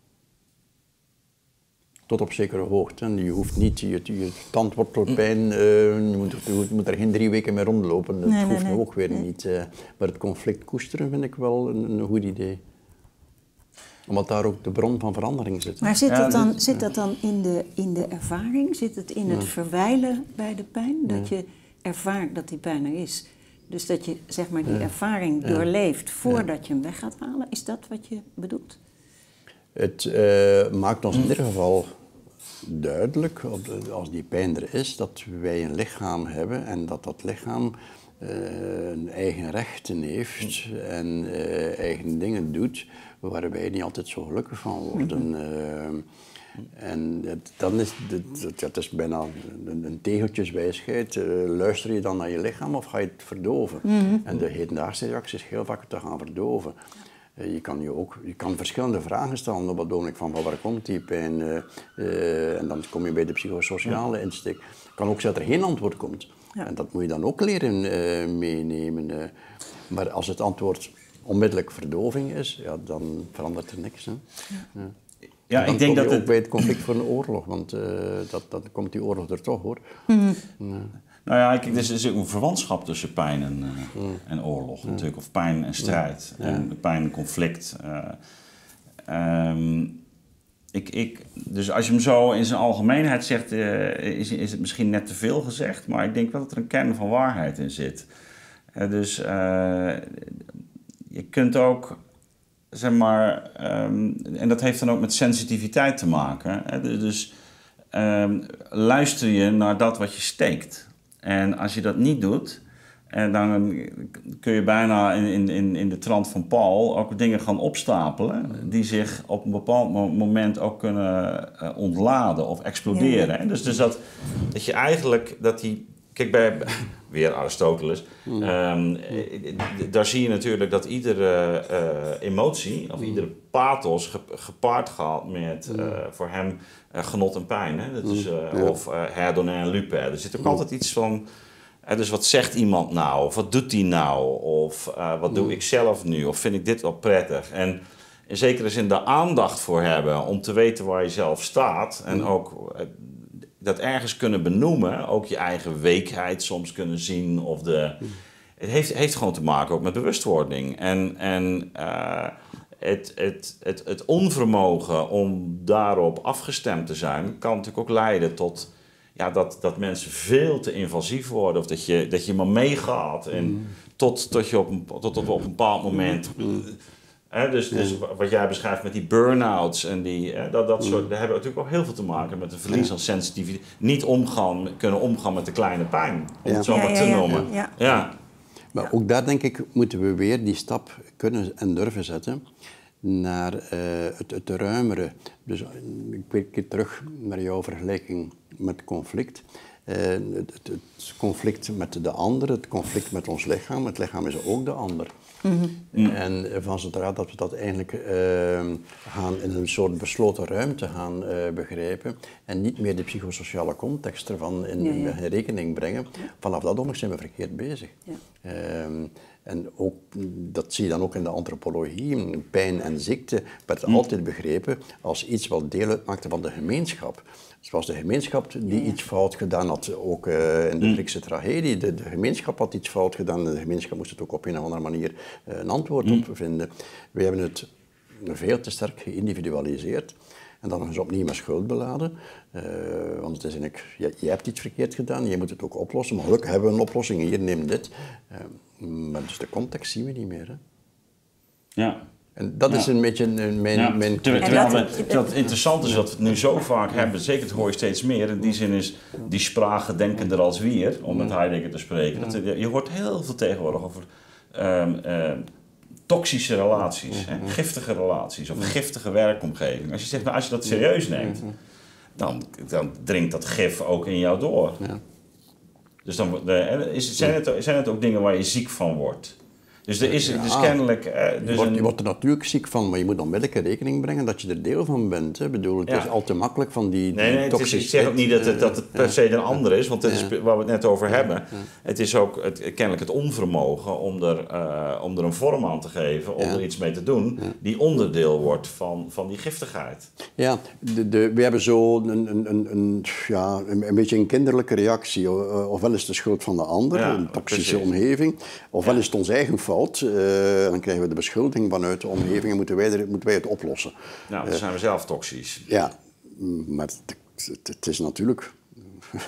[SPEAKER 3] Tot op zekere hoogte. En je hoeft niet je tandwortelpijn, je moet er geen 3 weken mee rondlopen. Dat hoeft nu ook weer niet. Maar het conflict koesteren vind ik wel een goed idee. Omdat daar ook de bron van verandering zit.
[SPEAKER 2] Maar zit dat dan in de ervaring? Zit het in het verwijlen bij de pijn? Dat je ervaart dat die pijn er is. Dus dat je zeg maar die ervaring doorleeft voordat je hem weg gaat halen. Is dat wat je bedoelt?
[SPEAKER 3] Het maakt ons in ieder geval duidelijk, als die pijn er is, dat wij een lichaam hebben en dat lichaam een eigen rechten heeft en eigen dingen doet waar wij niet altijd zo gelukkig van worden. En dan is het is bijna een tegeltjeswijsheid. Luister je dan naar je lichaam of ga je het verdoven? En de hedendaagse reactie is heel vaak te gaan verdoven. Je kan verschillende vragen stellen op het ogenblik van waar komt die pijn? En dan kom je bij de psychosociale insteek. Het kan ook zijn dat er geen antwoord komt. Ja. En dat moet je dan ook leren meenemen. Maar als het antwoord onmiddellijk verdoving is, ja, dan verandert er niks. Hè? Ja. Ja, ik denk dat het ook bij het conflict voor een oorlog, want dan komt die oorlog er toch, hoor.
[SPEAKER 1] Nou ja, er is ook een verwantschap tussen pijn en oorlog natuurlijk, of pijn en strijd, en pijn en conflict. Dus als je hem zo in zijn algemeenheid zegt, is het misschien net te veel gezegd, maar ik denk wel dat er een kern van waarheid in zit. Dus je kunt ook, zeg maar, en dat heeft dan ook met sensitiviteit te maken. Dus luister je naar dat wat je steekt. En als je dat niet doet, dan kun je bijna in de trant van Paul ook dingen gaan opstapelen die zich op een bepaald moment ook kunnen ontladen of exploderen. Ja. Dus dat je eigenlijk, kijk, bij weer Aristoteles, daar zie je natuurlijk dat iedere emotie of iedere pathos gepaard gaat met voor hem genot en pijn. Hè? Dat is, of Herdonnet en Lupin. Er zit ook altijd iets van, dus wat zegt iemand nou? Of wat doet hij nou? Of wat doe ik zelf nu? Of vind ik dit wel prettig? En in zekere zin de aandacht voor hebben om te weten waar je zelf staat en ook dat ergens kunnen benoemen, ook je eigen weekheid soms kunnen zien. Of het heeft gewoon te maken ook met bewustwording. En het onvermogen om daarop afgestemd te zijn, kan natuurlijk ook leiden tot dat mensen veel te invasief worden. Of dat je maar meegaat. En tot je op een bepaald moment. Dus wat jij beschrijft met die burn-outs en dat soort, daar hebben natuurlijk ook heel veel te maken met een verlies aan sensitiviteit. Niet kunnen omgaan met de kleine pijn, om het zo maar te noemen. Ja.
[SPEAKER 3] Maar ook daar denk ik moeten we weer die stap kunnen en durven zetten naar het ruimere. Dus ik keer terug naar jouw vergelijking met conflict. Het conflict met de ander, het conflict met ons lichaam. Het lichaam is ook de ander. En van zodra dat we dat eigenlijk gaan in een soort besloten ruimte gaan begrijpen en niet meer de psychosociale context ervan in rekening brengen, vanaf dat ogenblik zijn we verkeerd bezig. Ja. En ook, dat zie je dan ook in de antropologie. Pijn en ziekte werd altijd begrepen als iets wat deel uitmaakte van de gemeenschap. Het was de gemeenschap die iets fout gedaan had, ook in de Griekse tragedie. De gemeenschap had iets fout gedaan en de gemeenschap moest het ook op een of andere manier een antwoord op vinden. We hebben het veel te sterk geïndividualiseerd en dan nog eens opnieuw met schuld beladen. Want het is eigenlijk, je hebt iets verkeerd gedaan, je moet het ook oplossen. Maar gelukkig hebben we een oplossing, hier, neem dit. Maar dus de context zien we niet meer. Hè?
[SPEAKER 1] Ja.
[SPEAKER 3] En dat is een beetje mijn...
[SPEAKER 1] Terwijl het interessant is dat we het nu zo vaak hebben, zeker dat hoor je steeds meer, in die zin is die sprache denkender als wir, om met Heidegger te spreken. Je hoort heel veel tegenwoordig over toxische relaties, giftige relaties of giftige werkomgeving. Als je dat serieus neemt, dan dringt dat gif ook in jou door. Ja. Dus dan zijn het ook dingen waar je ziek van wordt. Dus er is dus kennelijk...
[SPEAKER 3] je wordt er natuurlijk ziek van, maar je moet onmiddellijk rekening brengen dat je er deel van bent. Hè? Bedoel, het is al te makkelijk van die toxiciteit.
[SPEAKER 1] Ik zeg ook niet dat het per se een ander is, want dat is waar we het net over hebben. Ja. Het is ook kennelijk het onvermogen om er een vorm aan te geven, om er iets mee te doen, die onderdeel wordt van die giftigheid.
[SPEAKER 3] Ja, we hebben zo een beetje een kinderlijke reactie. Ofwel is het de schuld van de ander, een toxische omgeving, ofwel is het ons eigen fout. Dan krijgen we de beschuldiging vanuit de omgeving en moeten wij het oplossen.
[SPEAKER 1] Nou, dan zijn we zelf toxisch.
[SPEAKER 3] Ja, maar het is natuurlijk...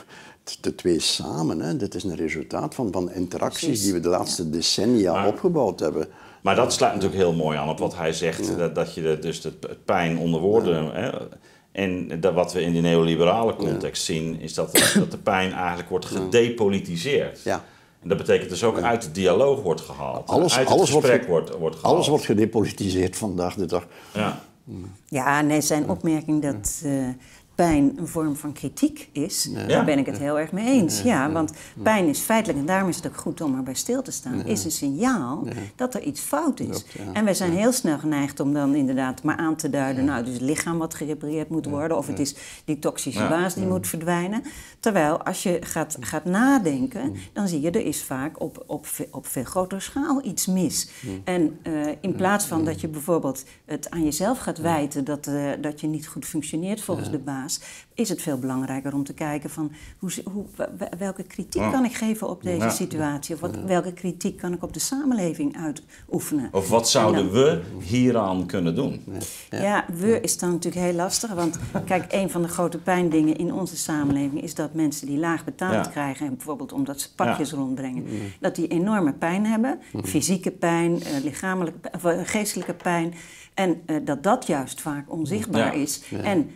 [SPEAKER 3] de twee samen, hè. Dit is een resultaat van interacties die we de laatste decennia opgebouwd hebben.
[SPEAKER 1] Maar dat sluit natuurlijk heel mooi aan op wat hij zegt, dat je dus het pijn onder woorden... Hè, en wat we in die neoliberale context zien, is dat de pijn eigenlijk wordt gedepolitiseerd. Ja. En dat betekent dus ook uit de dialoog wordt gehaald. Uit het gesprek wordt gehaald.
[SPEAKER 3] Alles wordt gedepolitiseerd vandaag de dag.
[SPEAKER 2] Ja, nee, zijn opmerking dat pijn een vorm van kritiek is, daar ben ik het heel erg mee eens. Ja, want pijn is feitelijk, en daarom is het ook goed om erbij stil te staan, is een signaal dat er iets fout is. En wij zijn heel snel geneigd om dan inderdaad maar aan te duiden, nou, dus het lichaam wat gerepareerd moet worden, of het is die toxische baas die moet verdwijnen. Terwijl als je gaat nadenken, dan zie je, er is vaak op veel grotere schaal iets mis. En in plaats van dat je bijvoorbeeld het aan jezelf gaat wijten dat je niet goed functioneert volgens de baas, is het veel belangrijker om te kijken van welke kritiek kan ik geven op deze situatie? Of welke kritiek kan ik op de samenleving uitoefenen?
[SPEAKER 1] Of wat zouden we hieraan kunnen doen?
[SPEAKER 2] Ja, we is dan natuurlijk heel lastig. Want kijk, een van de grote pijndingen in onze samenleving is dat mensen die laag betaald krijgen, en bijvoorbeeld omdat ze pakjes rondbrengen, dat die enorme pijn hebben. Fysieke pijn, geestelijke pijn. En dat juist vaak onzichtbaar is. En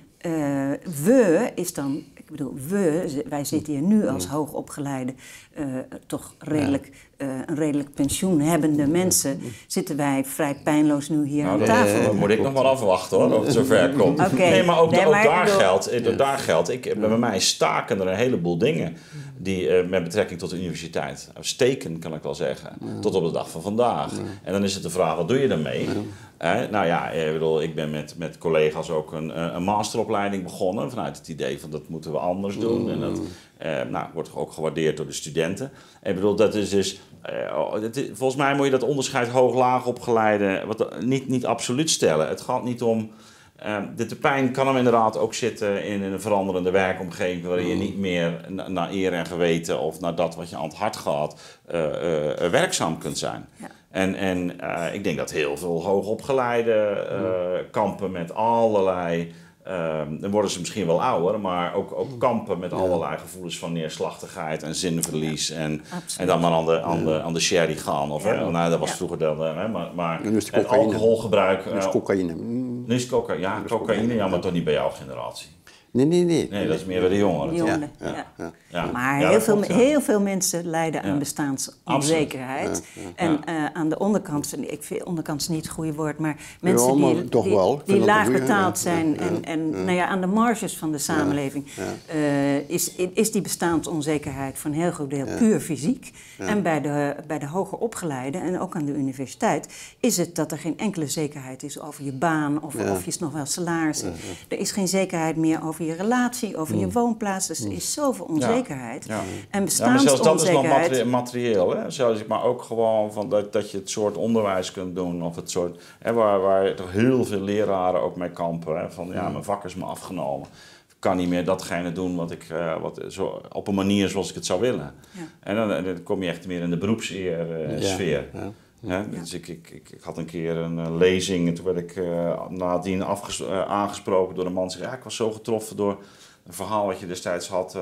[SPEAKER 2] we is dan, ik bedoel, wij zitten hier nu als hoogopgeleide, toch redelijk, een redelijk pensioenhebbende mensen, zitten wij vrij pijnloos nu hier aan tafel.
[SPEAKER 1] Dat moet ik nog wel afwachten hoor, of het zover komt. Nee, maar ook daar geldt, bij mij staken er een heleboel dingen die met betrekking tot de universiteit. Steken kan ik wel zeggen, tot op de dag van vandaag. En dan is het de vraag, wat doe je daarmee? Nou ja, ik ben met collega's ook een masteropleiding begonnen vanuit het idee van dat moeten we anders doen. En dat wordt ook gewaardeerd door de studenten. Dat is dus, volgens mij moet je dat onderscheid hoog-laag opgeleide niet absoluut stellen. Het gaat niet om... de pijn kan hem inderdaad ook zitten in een veranderende werkomgeving waarin je niet meer naar eer en geweten of naar dat wat je aan het hart gaat werkzaam kunt zijn. Ja. En ik denk dat heel veel hoogopgeleide kampen met allerlei... dan worden ze misschien wel ouder, maar ook kampen met allerlei gevoelens van neerslachtigheid en zinverlies. En dan maar aan de sherry gaan. Of, dat was vroeger dan. Maar het alcoholgebruik.
[SPEAKER 3] Nu is cocaïne.
[SPEAKER 1] Nu is cocaïne, maar toch niet bij jouw generatie.
[SPEAKER 3] Nee,
[SPEAKER 1] dat is meer bij de jongeren.
[SPEAKER 2] Maar heel veel mensen lijden aan bestaansonzekerheid. En aan de onderkant, ik vind onderkant niet het goede woord, maar mensen die laag betaald zijn en aan de marges van de samenleving is die bestaansonzekerheid voor een heel groot deel puur fysiek. En bij de hoger opgeleiden en ook aan de universiteit is het dat er geen enkele zekerheid is over je baan of je nog wel salaris. Er is geen zekerheid meer over je relatie, over je woonplaats. Dus er is zoveel onzekerheid. En bestaansonzekerheid...
[SPEAKER 1] maar zelfs dat is dan materieel. Hè? Maar ook gewoon van dat je het soort onderwijs kunt doen. Of het soort, waar toch heel veel leraren ook mee kampen. Hè? Van mijn vak is me afgenomen. Ik kan niet meer datgene doen wat op een manier zoals ik het zou willen. Ja. En dan kom je echt meer in de beroepssfeer. Dus ik had een keer een lezing en toen werd ik nadien aangesproken door een man die zei, ik was zo getroffen door een verhaal wat je destijds had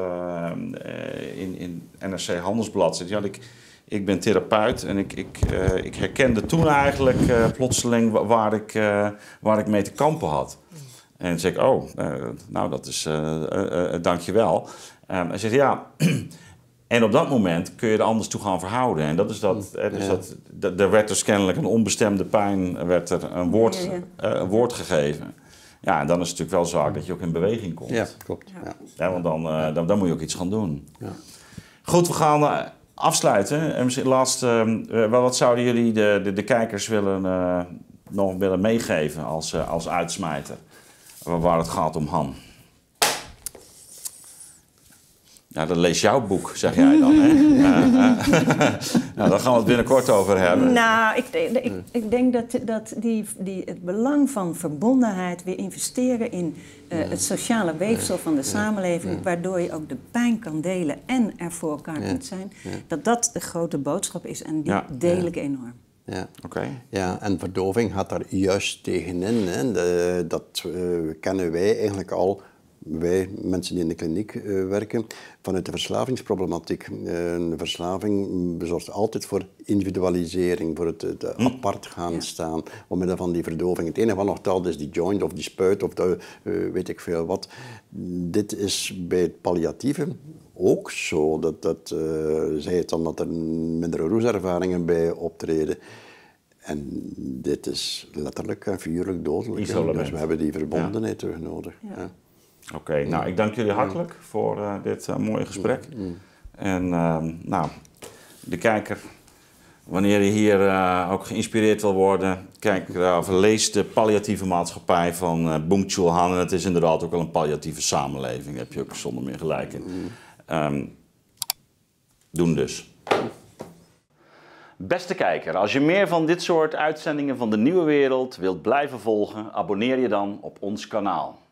[SPEAKER 1] in NRC Handelsblad. Ik ben therapeut en ik herkende toen eigenlijk plotseling waar ik mee te kampen had. En toen zei ik, dat is dankjewel. Hij zegt, en op dat moment kun je er anders toe gaan verhouden. En dat is er werd dus kennelijk een onbestemde pijn, werd er een woord gegeven. Ja, en dan is het natuurlijk wel zaak dat je ook in beweging komt.
[SPEAKER 3] Ja, klopt.
[SPEAKER 1] Ja, want dan moet je ook iets gaan doen. Ja. Goed, we gaan afsluiten. En misschien laatst, wat zouden jullie de kijkers nog willen meegeven als uitsmijter? Waar het gaat om Han. Ja, dan lees jouw boek, zeg jij dan. Hè? Nou, daar gaan we het binnenkort over hebben.
[SPEAKER 2] Nou, ik denk dat het belang van verbondenheid, weer investeren in het sociale weefsel van de samenleving, waardoor je ook de pijn kan delen en er voor elkaar kunt zijn, dat de grote boodschap is en die deel ik enorm.
[SPEAKER 3] Ja. Okay. Ja, en verdoving gaat daar juist tegenin. Hè. Dat kennen wij eigenlijk al wij, mensen die in de kliniek werken, vanuit de verslavingsproblematiek. Een verslaving zorgt altijd voor individualisering, voor het apart gaan staan, omwille van die verdoving. Het enige wat nog telt is die joint of die spuit of de, weet ik veel wat. Dit is bij het palliatieve ook zo. Zij het dan dat er mindere roeservaringen bij optreden. En dit is letterlijk en figuurlijk dodelijk. Dus we hebben die verbondenheid terug nodig. Ja.
[SPEAKER 1] Oké, nou ik dank jullie hartelijk voor dit mooie gesprek. En nou, de kijker, wanneer je hier ook geïnspireerd wil worden, kijk of lees de palliatieve maatschappij van Byung-Chul Han. En het is inderdaad ook wel een palliatieve samenleving, daar heb je ook zonder meer gelijk in. Doen dus. Beste kijker, als je meer van dit soort uitzendingen van De Nieuwe Wereld wilt blijven volgen, abonneer je dan op ons kanaal.